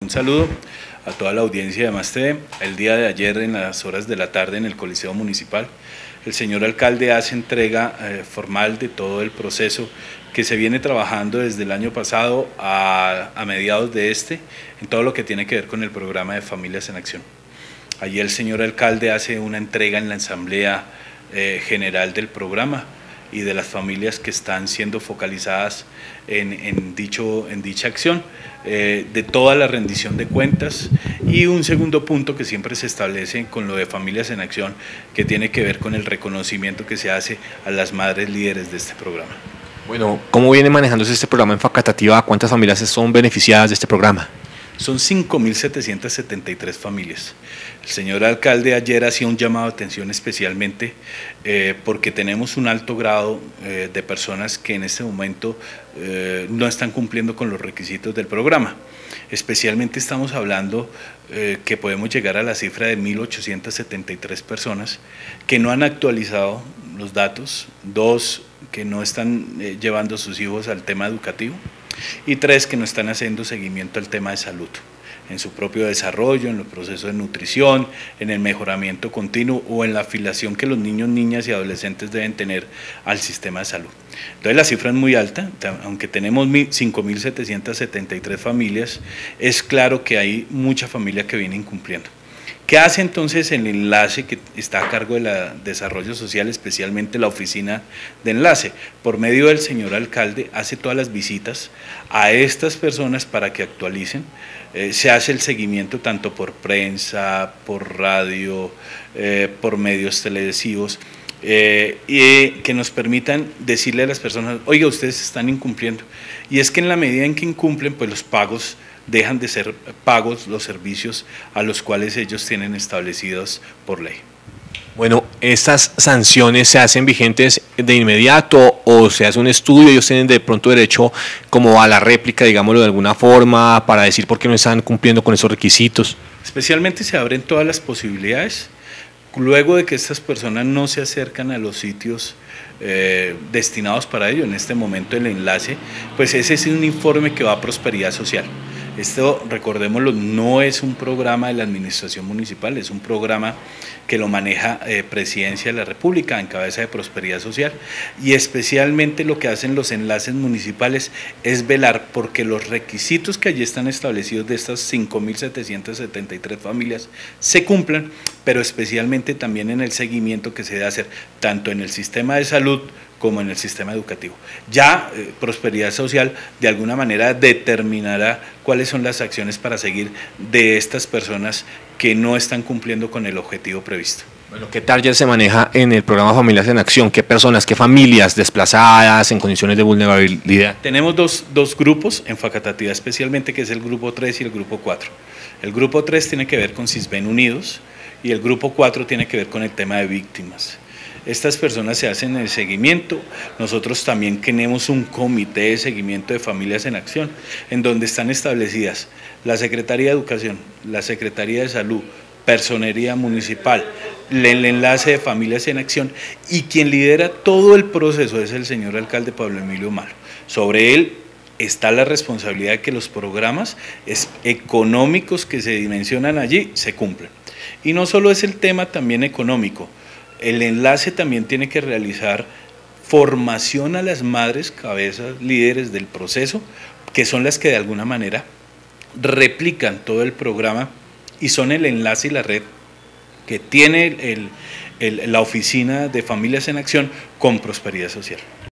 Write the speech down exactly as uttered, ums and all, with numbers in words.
Un saludo a toda la audiencia de Más T V. El día de ayer, en las horas de la tarde, en el Coliseo Municipal, el señor alcalde hace entrega eh, formal de todo el proceso que se viene trabajando desde el año pasado a, a mediados de este, en todo lo que tiene que ver con el programa de Familias en Acción. Allí el señor alcalde hace una entrega en la Asamblea eh, General del programa y de las familias que están siendo focalizadas en, en, dicho, en dicha acción, eh, de toda la rendición de cuentas, y un segundo punto que siempre se establece con lo de Familias en Acción, que tiene que ver con el reconocimiento que se hace a las madres líderes de este programa. Bueno, ¿cómo viene manejándose este programa en Facatativá? ¿Cuántas familias son beneficiadas de este programa? Son cinco mil setecientas setenta y tres familias. El señor alcalde ayer hacía un llamado de atención especialmente eh, porque tenemos un alto grado eh, de personas que en este momento eh, no están cumpliendo con los requisitos del programa. Especialmente estamos hablando eh, que podemos llegar a la cifra de mil ochocientas setenta y tres personas que no han actualizado los datos, dos que no están eh, llevando a sus hijos al tema educativo, y tres que no están haciendo seguimiento al tema de salud, en su propio desarrollo, en los procesos de nutrición, en el mejoramiento continuo o en la afiliación que los niños, niñas y adolescentes deben tener al sistema de salud. Entonces la cifra es muy alta, aunque tenemos cinco mil setecientas setenta y tres familias, es claro que hay mucha familia que viene incumpliendo. ¿Qué hace entonces el enlace que está a cargo del desarrollo social, especialmente la oficina de enlace? Por medio del señor alcalde hace todas las visitas a estas personas para que actualicen, eh, se hace el seguimiento tanto por prensa, por radio, eh, por medios televisivos, eh, y que nos permitan decirle a las personas, oiga, ustedes están incumpliendo, y es que en la medida en que incumplen, pues los pagos dejan de ser pagos los servicios a los cuales ellos tienen establecidos por ley. Bueno, ¿estas sanciones se hacen vigentes de inmediato o se hace un estudio? ¿Ellos tienen de pronto derecho como a la réplica, digámoslo de alguna forma, para decir por qué no están cumpliendo con esos requisitos? Especialmente se abren todas las posibilidades. Luego de que estas personas no se acercan a los sitios eh, destinados para ello, en este momento el enlace, pues ese es un informe que va a Prosperidad Social. Esto, recordémoslo, no es un programa de la administración municipal, es un programa que lo maneja eh, Presidencia de la República en cabeza de Prosperidad Social, y especialmente lo que hacen los enlaces municipales es velar porque los requisitos que allí están establecidos de estas cinco mil setecientas setenta y tres familias se cumplan, pero especialmente también en el seguimiento que se debe hacer tanto en el sistema de salud como en el sistema educativo. Ya eh, Prosperidad Social de alguna manera determinará cuáles son las acciones para seguir de estas personas que no están cumpliendo con el objetivo previsto. Bueno, ¿qué tal ya se maneja en el programa Familias en Acción? ¿Qué personas, qué familias desplazadas en condiciones de vulnerabilidad? Tenemos dos, dos grupos en Facatativá especialmente, que es el grupo tres y el grupo cuatro. El grupo tres tiene que ver con Sisbén Unidos y el grupo cuatro tiene que ver con el tema de víctimas. Estas personas se hacen el seguimiento. Nosotros también tenemos un comité de seguimiento de Familias en Acción, en donde están establecidas la Secretaría de Educación, la Secretaría de Salud, Personería Municipal, el enlace de Familias en Acción, y quien lidera todo el proceso es el señor alcalde Pablo Emilio Malo. Sobre él está la responsabilidad de que los programas económicos que se dimensionan allí se cumplen. Y no solo es el tema también económico, el enlace también tiene que realizar formación a las madres, cabezas, líderes del proceso, que son las que de alguna manera replican todo el programa y son el enlace y la red que tiene el, el, la oficina de Familias en Acción con Prosperidad Social.